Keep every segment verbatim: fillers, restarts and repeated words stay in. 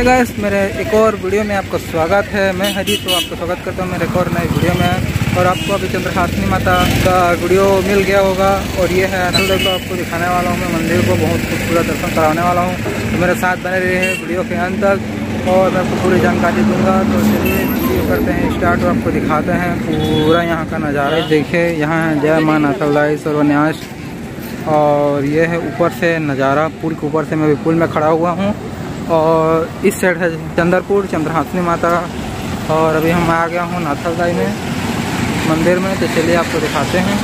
तो गाइस मेरे एक और वीडियो में आपका स्वागत है। मैं हरी तो आपका स्वागत करता हूँ मेरे एक और नए वीडियो में। और आपको अभी चंद्रहासिनी माता का वीडियो मिल गया होगा और ये है अनल को आपको दिखाने वाला हूँ। मैं मंदिर को बहुत खूबसूरत दर्शन कराने वाला हूँ, तो मेरे साथ बने रहे हैं वीडियो के अंत तक और मैं आपको पूरी जानकारी दूँगा। तो चलिए वीडियो करते हैं स्टार्ट और आपको दिखाते हैं पूरा यहाँ का नज़ारा। देखिए यहाँ है जय माँ नाथलदाई सर्वन्यास और ये है ऊपर से नज़ारा। पुल के ऊपर से मैं भी पुल में खड़ा हुआ हूँ और इस साइड है चंद्रपुर चंद्रहासिनी माता। और अभी हम आ गया हूँ नाथलदाई में मंदिर में, तो चलिए आपको दिखाते हैं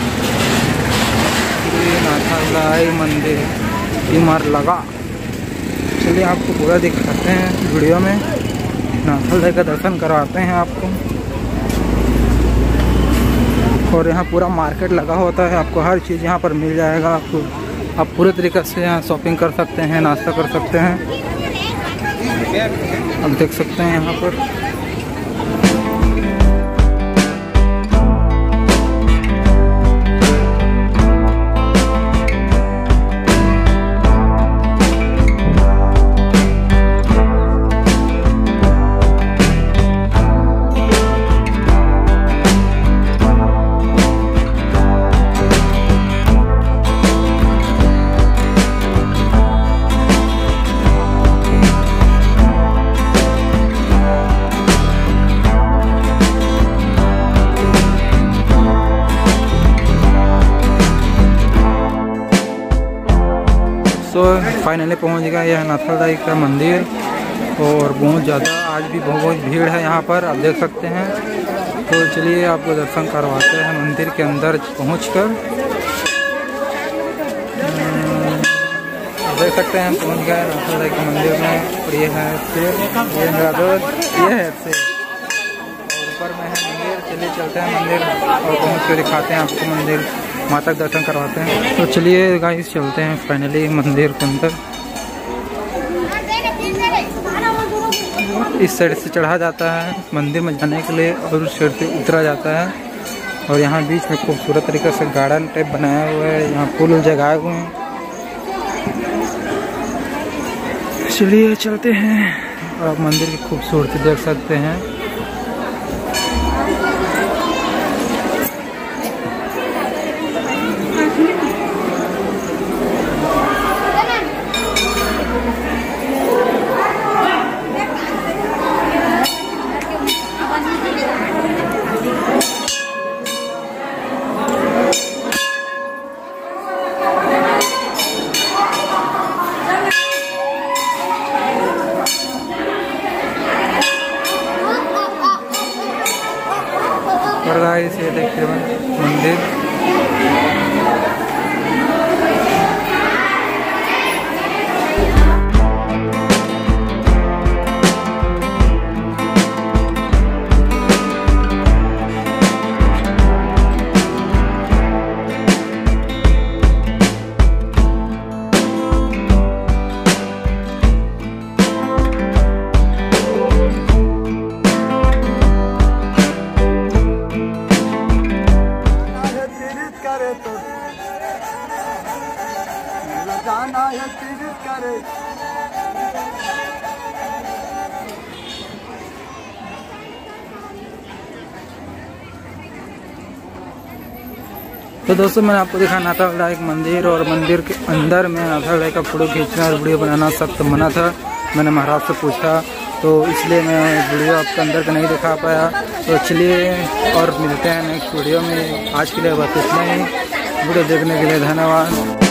ये नाथलदाई मंदिर इमर लगा। चलिए आपको पूरा दिखाते हैं वीडियो में, नाथलदाई का दर्शन करवाते हैं आपको। और यहाँ पूरा मार्केट लगा होता है, आपको हर चीज़ यहाँ पर मिल जाएगा। आपको आप पूरे तरीके से यहाँ शॉपिंग कर सकते हैं, नाश्ता कर सकते हैं। आप देख सकते हैं यहाँ पर तो फाइनली पहुंच गया यह नाथलदाई का मंदिर। और बहुत ज़्यादा आज भी बहुत भीड़ है यहाँ पर, आप देख सकते हैं। तो चलिए आपको दर्शन करवाते हैं मंदिर के अंदर पहुंचकर। देख सकते हैं पहुंच गए नाथलदाई के मंदिर में। और ये है शेर, ये मेरा दोस्त, ये है शेर और ऊपर में है मंदिर। चलिए चलते हैं मंदिर और पहुँच कर दिखाते हैं आपको मंदिर, माता का दर्शन करवाते हैं। तो चलिए गाइस चलते हैं फाइनली मंदिर के अंदर। इस साइड से चढ़ा जाता है मंदिर में जाने के लिए और उस साइड से उतरा जाता है। और यहाँ बीच में खूबसूरत तरीके से गार्डन टाइप बनाया हुआ है, यहाँ फूल जगाए हुए हैं। चलिए चलते हैं और आप मंदिर की खूबसूरती देख सकते हैं। और गाइस ये देखते हैं मंदिर। जाना है तीर्थ करे। तो दोस्तों मैंने आपको दिखाया नाथलदाई एक मंदिर और मंदिर के अंदर में नाथलदाई का फोटो खींचना और वीडियो बनाना सख्त मना था। मैंने महाराज से पूछा तो इसलिए मैं वीडियो आपके अंदर का नहीं दिखा पाया। तो चलिए और मिलते हैं नेक्स्ट वीडियो में। आज के लिए बस इतना ही। वीडियो देखने के लिए धन्यवाद।